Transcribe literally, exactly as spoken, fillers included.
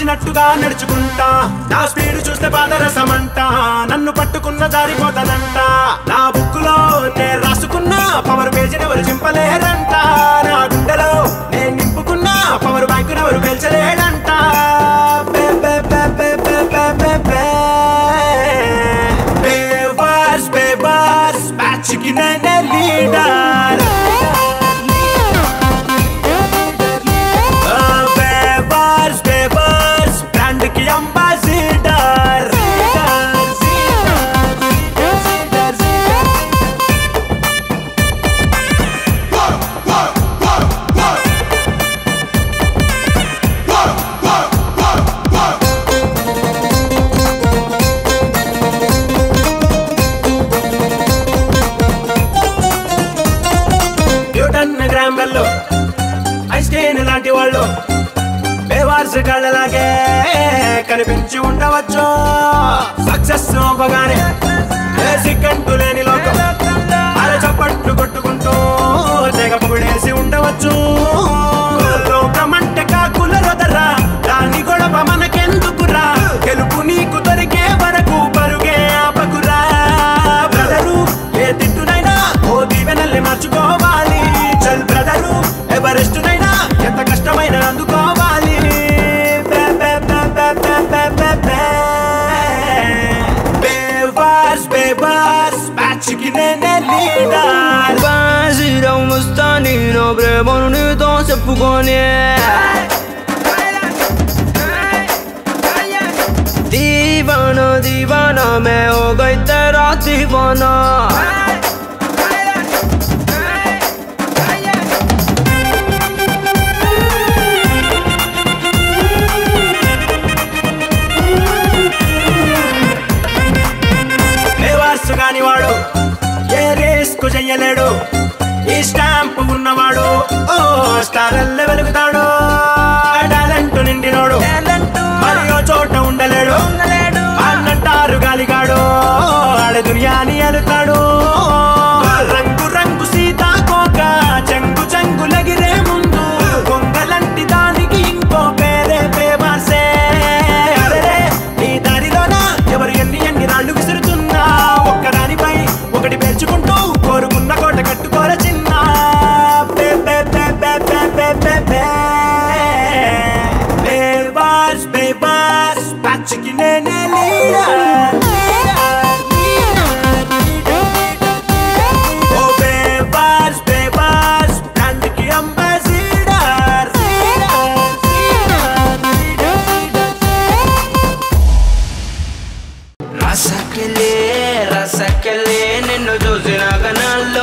నచ్చినట్టుగా నడుచుకుంటా నా స్పీడ్ చూస్తే పాదరసమంట నన్ను పట్టుకున్న జారిపోతానంట నా బుక్కులో నేను రాసుకున్న పవర్ పేజీని ఎవరు చింపలేరంట నా గుండెలో నేను నింపుకున్న పవర్ బ్యాంకుని ఎవరు పేల్చలేడంట బేవర్స్ బేవర్స్ బ్యాచ్కి నేనే లీడర్ బేవర్స్ బేవర్స్ బ్రాండ్కి అంబాసిడర్ లాంటి వాళ్ళు బేవార్స్ కళ్ళలాగే కనిపించి ఉండవచ్చు సక్సెస్ అవ్వగానే సిగ్గంటూ లేని లోకం అర చప్పట్లు కొట్టుకుంటూ తెగ పొగిడేసి ఉండవచ్చు లోకమంటే కాకుల రొదరా దాని గొడవ మనకెందుకురా గెలుపు నీకు దొరికే వరకు పరుగే ఆపకురా బ్రదరు ఏ తిట్టునైనా ఓ దీవెనల్ని మార్చుకోవాలి చల్ బ్రదరు ఎవరెస్టునైనా ఎంత కష్టమైన అందుకోవాలి బేవర్స్ బేవర్స్ బ్యాచ్కి నేనే లీడర్ బాసిరా మస్తాని నా ప్రేమను నీతో చెప్పుకొని దీవానా దీవానా మే హో గయి తెరా దీవానా గాని వాడు ఏ రేస్కు చెయ్యలేడు ఈ స్టాంప్ ఉన్నవాడు ఓ స్టారల్లే వెలుగుతాడు టాలెంట్ నిండినోడు మరి ఓ చోట ఉండలేడు అన్నంటారు గాలిగాడు ఆడే దునియాని అలుతాడు రంగు రంగు సీతాకోక చెంగు చెంగులగిరే ముందు కొంగలంటి దానికి ఇంకో పేరే పేవాసే అరే నీ దారిలోన ఎవరు ఎన్ని ఎన్ని రాళ్ళు విసురుతున్నా ఒక్కదానిపై ఒకటి పేర్చుకుంటూ కోరుకున్న కోట కట్టుకోర చిన్న బేవర్స్ బేవర్స్ బ్యాచ్కి నేనే లీడర్ ఓ బేవర్స్ బేవర్స్ బ్రాండ్కి అంబాసిడర్ రసకెలే రసకెలే నిన్ను చూసిన కనాల్లో